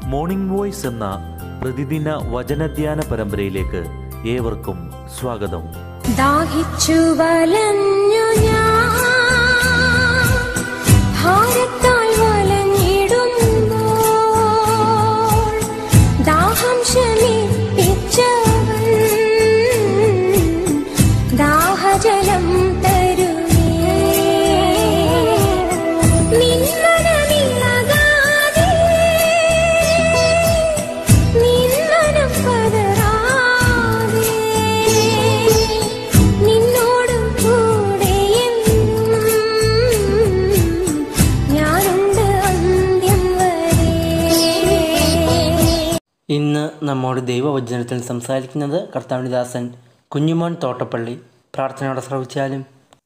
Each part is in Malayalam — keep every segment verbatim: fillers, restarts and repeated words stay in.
മോർണിംഗ് വോയ്സ് എന്ന പ്രതിദിന വചനധ്യാന പരമ്പരയിലേക്ക് ഏവർക്കും സ്വാഗതം. ദാഹിച്ചു വലഞ്ഞു ഞാൻ ഭാരത്താൽ വലഞ്ഞിടുമ്പോൾ ദാഹം ശമിപ്പിച്ചവൻ ദാഹജലം തരുമേ. നിന്മനമിളകാതെ നിന്മനം പതറാതെ നിന്നോട് കൂടെയെന്നും ഞാനുണ്ട് അന്ത്യം വരെ. ഇന്ന് നമ്മോട് ദൈവവചനത്തിൽ സംസാരിക്കുന്നത് കർത്താവിന്റെ ദാസൻ കുഞ്ഞുമോൻ തോട്ടപ്പള്ളി. പ്രാർത്ഥനയോടെ ശ്രവിച്ചാലും.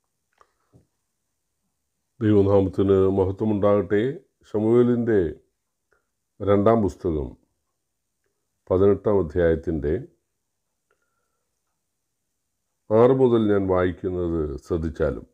ദൈവനാമത്തിന് മഹത്വമുണ്ടാകട്ടെ. ശമൂവേലിൻ്റെ രണ്ടാം പുസ്തകം പതിനെട്ടാം അധ്യായത്തിൻ്റെ ആറ് മുതൽ ഞാൻ വായിക്കുന്നത് ശ്രദ്ധിച്ചാലും.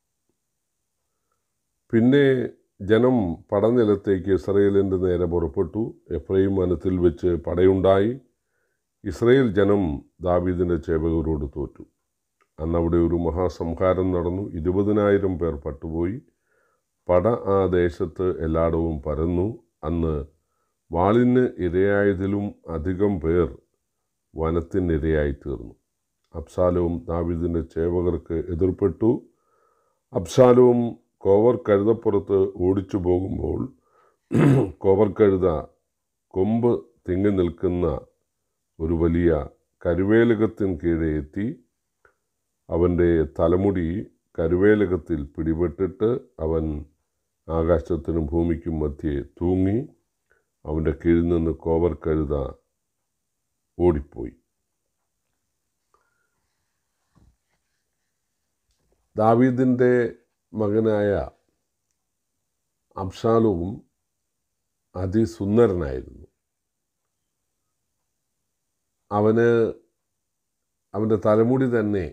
പിന്നെ ജനം പടനിലത്തേക്ക് ഇസ്രയേലിൻ്റെ നേരെ പുറപ്പെട്ടു. എഫ്രയീം വനത്തിൽ വെച്ച് പടയുണ്ടായി. ഇസ്രയേൽ ജനം ദാവീദിൻ്റെ ചേവകരോട് തോറ്റു. അന്നവിടെ ഒരു മഹാസംഹാരം നടന്നു. ഇരുപതിനായിരം പേർ പട്ടുപോയി. പട ആ ദേശത്ത് എല്ലായിടവും പരന്നു. അന്ന് വാളിന് ഇരയായതിലും അധികം പേർ വനത്തിനിരയായിത്തീർന്നു. അബ്ശാലോം ദാവീദിൻ്റെ ചേവകർക്ക് എതിർപ്പെട്ടു. അബ്ശാലോം കോവർ കഴുതപ്പുറത്ത് ഓടിച്ചു പോകുമ്പോൾ കോവർ കഴുത കൊമ്പ് തിങ്ങി നിൽക്കുന്ന ഒരു വലിയ കരുവേലകത്തിന് കീഴെ എത്തി. അവൻ്റെ തലമുടി കരുവേലകത്തിൽ പിടിപെട്ടിട്ട് അവൻ ആകാശത്തിനും ഭൂമിക്കും മധ്യേ തൂങ്ങി. അവൻ്റെ കീഴിൽ നിന്ന് കോവർ കഴുത ഓടിപ്പോയി. ദാവീദിൻ്റെ മകനായ അബ്ശാലോം അതിസുന്ദരനായിരുന്നു. അവന് അവൻ്റെ തലമുടി തന്നെ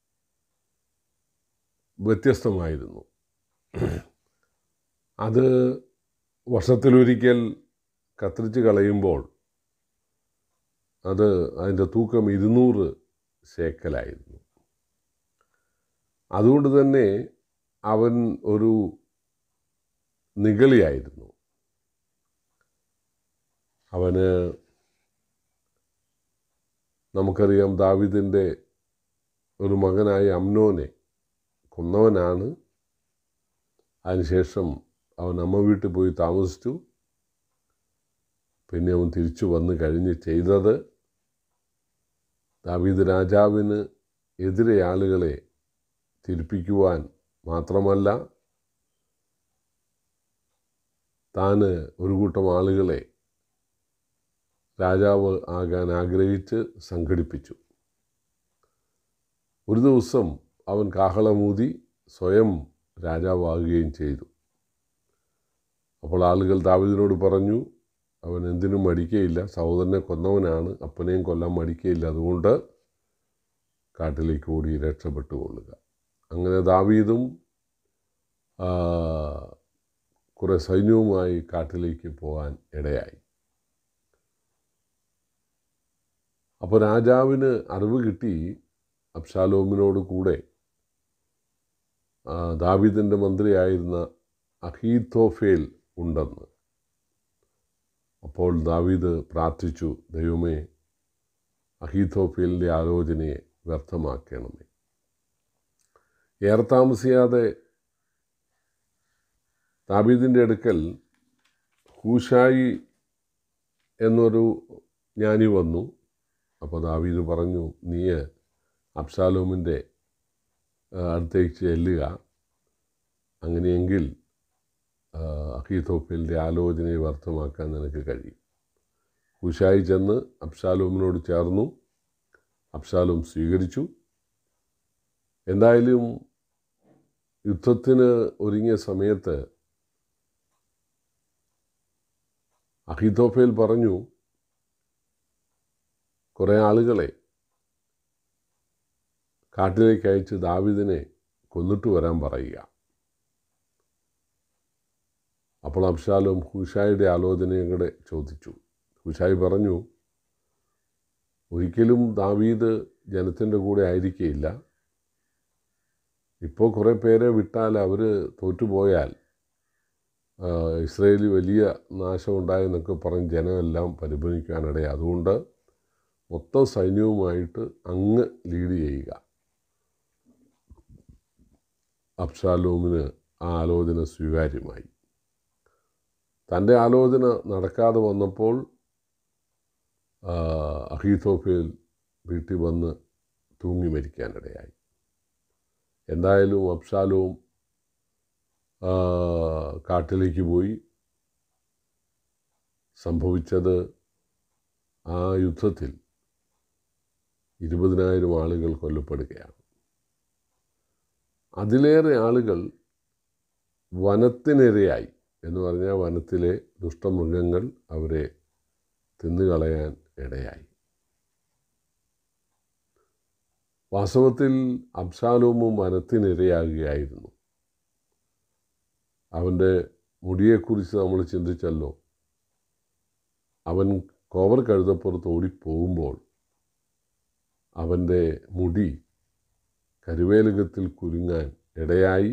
വ്യത്യസ്തമായിരുന്നു. അത് വർഷത്തിലൊരിക്കൽ കത്തിരിച്ച് കളയുമ്പോൾ അത് അതിൻ്റെ തൂക്കം ഇരുന്നൂറ് ശേക്കലായിരുന്നു. അതുകൊണ്ട് തന്നെ അവൻ ഒരു നിഗളിയായിരുന്നു. അവന് നമുക്കറിയാം, ദാവീദിൻ്റെ ഒരു മകനായ അമ്നോനെ കൊന്നവനാണ്. അതിനുശേഷം അവൻ അമ്മ വീട്ടിൽ പോയി താമസിച്ചു. പിന്നെ അവൻ തിരിച്ചു വന്ന് കഴിഞ്ഞ് ചെയ്തത് ദാവീദ് രാജാവിന് എതിരെ ആളുകളെ തിരിപ്പിക്കുവാൻ മാത്രമല്ല, താൻ ഒരു കൂട്ടം ആളുകളെ രാജാവ് ആകാൻ ആഗ്രഹിച്ച് സംഘടിപ്പിച്ചു. ഒരു ദിവസം അവൻ കാഹളമൂതി സ്വയം രാജാവാകുകയും ചെയ്തു. അപ്പോൾ ആളുകൾ ദാവീദിനോട് പറഞ്ഞു, അവൻ എന്തിനും മടിക്കയില്ല, സഹോദരനെ കൊന്നവനാണ്, അപ്പനെയും കൊല്ലാൻ മടിക്കയില്ല, അതുകൊണ്ട് കാട്ടിലേക്ക് ഓടി രക്ഷപ്പെട്ടുകൊള്ളുക. അങ്ങനെ ദാവീദും കുറേ സൈന്യവുമായി കാട്ടിലേക്ക് പോകാൻ ഇടയായി. അപ്പോൾ രാജാവിന് അറിവ് കിട്ടി അബ്ശാലോമിനോട് കൂടെ ദാവീദിൻ്റെ മന്ത്രിയായിരുന്ന അഹീഥോഫേൽ ഉണ്ടെന്ന്. അപ്പോൾ ദാവീദ് പ്രാർത്ഥിച്ചു, ദൈവമേ, അഹീഥോഫേലിൻ്റെ ആലോചനയെ വ്യർത്ഥമാക്കണമേ. ഏറെ താമസിയാതെ ദാവീദിൻ്റെ അടുക്കൽ ഹൂശായി എന്നൊരു ജ്ഞാനി വന്നു. അപ്പോൾ ദാവീദ് പറഞ്ഞു, നീ അബ്ശാലോമിൻ്റെ അടുത്തേക്ക് ചെല്ലുക, അങ്ങനെയെങ്കിൽ അഹീഥോഫേലിൻ്റെ ആലോചനയെ വ്യർത്ഥമാക്കാൻ നിനക്ക് കഴിയും. ഹൂശായി ചെന്ന് അബ്ശാലോമിനോട് ചേർന്നു. അബ്ശാലോം സ്വീകരിച്ചു. എന്തായാലും യുദ്ധത്തിന് ഒരുങ്ങിയ സമയത്ത് അഹീഥോഫേൽ പറഞ്ഞു, കുറേ ആളുകളെ കാട്ടിലേക്ക് അയച്ച് ദാവീദിനെ കൊന്നിട്ട് വരാൻ പറയുക. അപ്പോൾ അബ്ശാലോം ഹൂശായിയുടെ ആലോചനയും കൂടെ ചോദിച്ചു. കുശായി പറഞ്ഞു, ഒരിക്കലും ദാവീദ് ജനത്തിൻ്റെ കൂടെ ആയിരിക്കുകയില്ല. ഇപ്പോൾ കുറേ പേരെ വിട്ടാൽ അവർ തോറ്റുപോയാൽ ഇസ്രയേലിൽ വലിയ നാശമുണ്ടായെന്നൊക്കെ പറഞ്ഞ് ജനമെല്ലാം പരിഭ്രമിക്കാനിടയായി. അതുകൊണ്ട് മൊത്തം സൈന്യവുമായിട്ട് അങ്ങ് ലീഡ് ചെയ്യുക. അബ്ശാലോമിന് ആ ആലോചന സ്വീകാര്യമായി. തൻ്റെ ആലോചന നടക്കാതെ വന്നപ്പോൾ അഹീഥോഫേൽ വീട്ടിൽ വന്ന് തൂങ്ങി മരിക്കാനിടയായി. എന്തായാലും അബ്ശാലോം കാട്ടിലേക്ക് പോയി. സംഭവിച്ചത് ആ യുദ്ധത്തിൽ ഇരുപതിനായിരം ആളുകൾ കൊല്ലപ്പെടുകയാണ്. അതിലേറെ ആളുകൾ വനത്തിനിരയായി. എന്ന് പറഞ്ഞാൽ വനത്തിലെ ദുഷ്ടമൃഗങ്ങൾ അവരെ തിന്നുകളയാൻ ഇടയായി. വാസ്തവത്തിൽ അബ്ശാലോമും വനത്തിനിരയാകുകയായിരുന്നു. അവൻ്റെ മുടിയെക്കുറിച്ച് നമ്മൾ ചിന്തിച്ചല്ലോ. അവൻ കോവർ കഴുതപ്പുറത്ത് ഓടിപ്പോകുമ്പോൾ അവൻ്റെ മുടി കരുവേലകത്തിൽ കുരുങ്ങാൻ ഇടയായി.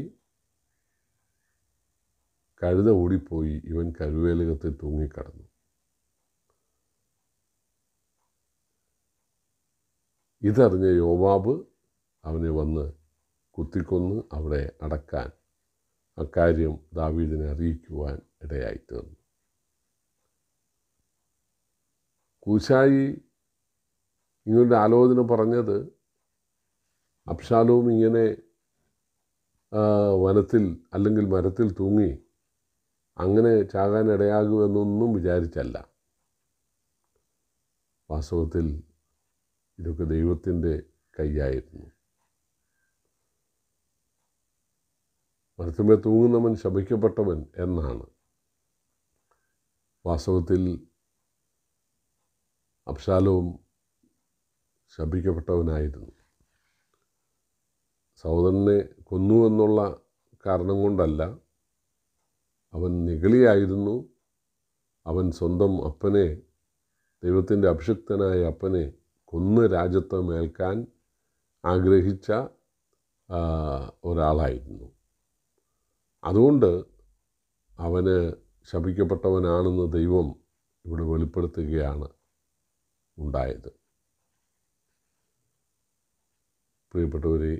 കഴുത ഓടിപ്പോയി, ഇവൻ കരുവേലകത്തിൽ തൂങ്ങിക്കിടന്നു. ഇതറിഞ്ഞ യോവാബ് അവനെ വന്ന് കുത്തിക്കൊന്ന് അവിടെ അടക്കാൻ അക്കാര്യം ദാവീദിനെ അറിയിക്കുവാൻ ഇടയായിത്തീർന്നു. കൂശായി ഇങ്ങനൊരു ആലോചന പറഞ്ഞത് അബ്ശാലോം ഇങ്ങനെ വനത്തിൽ അല്ലെങ്കിൽ മരത്തിൽ തൂങ്ങി അങ്ങനെ ചാകാൻ ഇടയാകുമെന്നൊന്നും വിചാരിച്ചല്ല. വാസ്തവത്തിൽ ഇതൊക്കെ ദൈവത്തിൻ്റെ കൈയായിരുന്നു. മരത്തുമേ തൂങ്ങുന്നവൻ ശപിക്കപ്പെട്ടവൻ എന്നാണ്. വാസ്തവത്തിൽ അബ്ശാലോം ശപിക്കപ്പെട്ടവനായിരുന്നു. സഹോദരനെ കൊന്നു എന്നുള്ള കാരണം കൊണ്ടല്ല. അവൻ നിഗളിയായിരുന്നു. അവൻ സ്വന്തം അപ്പനെ, ദൈവത്തിൻ്റെ അഭിഷിക്തനായ അപ്പനെ കൊന്ന് രാജ്യത്വം ഏൽക്കാൻ ആഗ്രഹിച്ച ഒരാളായിരുന്നു. അതുകൊണ്ട് അവന് ശപിക്കപ്പെട്ടവനാണെന്ന് ദൈവം ഇവിടെ വെളിപ്പെടുത്തുകയാണ് ഉണ്ടായത്. പ്രിയപ്പെട്ടവരെ,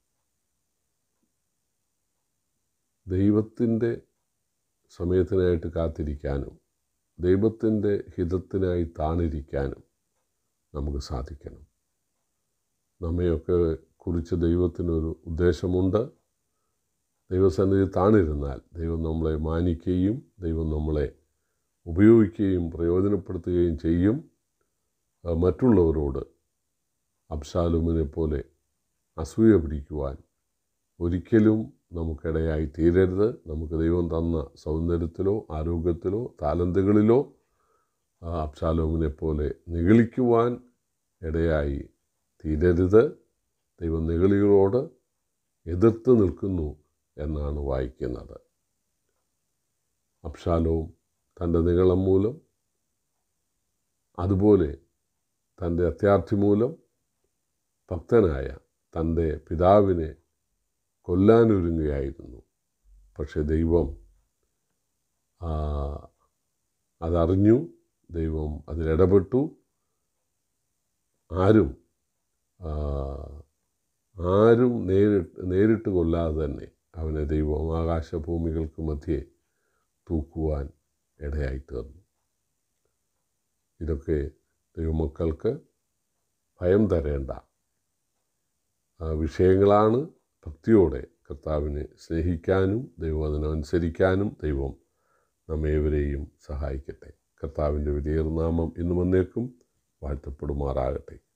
ദൈവത്തിൻ്റെ സമയത്തിനായിട്ട് കാത്തിരിക്കാനും ദൈവത്തിൻ്റെ ഹിതത്തിനായി താണിരിക്കാനും നമുക്ക് സാധിക്കണം. നമ്മയൊക്കെ കുറിച്ച് ദൈവത്തിനൊരു ഉദ്ദേശമുണ്ട്. ദൈവസന്നിധി താണിരുന്നാൽ ദൈവം നമ്മളെ മാനിക്കുകയും ദൈവം നമ്മളെ ഉപയോഗിക്കുകയും പ്രയോജനപ്പെടുത്തുകയും ചെയ്യും. മറ്റുള്ളവരോട് അബ്ശാലോമിനെ പോലെ അസൂയ പിടിക്കുവാൻ ഒരിക്കലും നമുക്കിടയായി തീരരുത്. നമുക്ക് ദൈവം തന്ന സൗന്ദര്യത്തിലോ ആരോഗ്യത്തിലോ താലന്തുകളിലോ അബ്ശാലോമിനെ പോലെ നിഗളിക്കുവാൻ ഇടയായി തീരരുത്. ദൈവം നിഗളികളോട് എതിർത്ത് നിൽക്കുന്നു എന്നാണ് വായിക്കുന്നത്. അബ്ശാലോം തൻ്റെ നിഗളം മൂലം, അതുപോലെ തൻ്റെ അത്യാർത്ഥി മൂലം ഭക്തനായ തൻ്റെ പിതാവിനെ കൊല്ലാനൊരുങ്ങുകയായിരുന്നു. പക്ഷെ ദൈവം അതറിഞ്ഞു. ദൈവം അതിലിടപെട്ടു. ആരും ആരും നേരിട്ട് നേരിട്ട് കൊല്ലാതെ തന്നെ അവനെ ദൈവം ആകാശഭൂമികൾക്ക് മധ്യേ തൂക്കുവാൻ ഇടയായിത്തീർന്നു. ഇതൊക്കെ ദൈവമക്കൾക്ക് ഭയം തരേണ്ട വിഷയങ്ങളാണ്. ഭക്തിയോടെ കർത്താവിനെ സ്നേഹിക്കാനും ദൈവവചനമനുസരിക്കാനും ദൈവം നമ്മേവരെയും സഹായിക്കട്ടെ. കർത്താവിൻ്റെ വലിയ നാമം ഇന്നും എന്നേക്കും വാഴ്ത്തപ്പെടുമാറാകട്ടെ.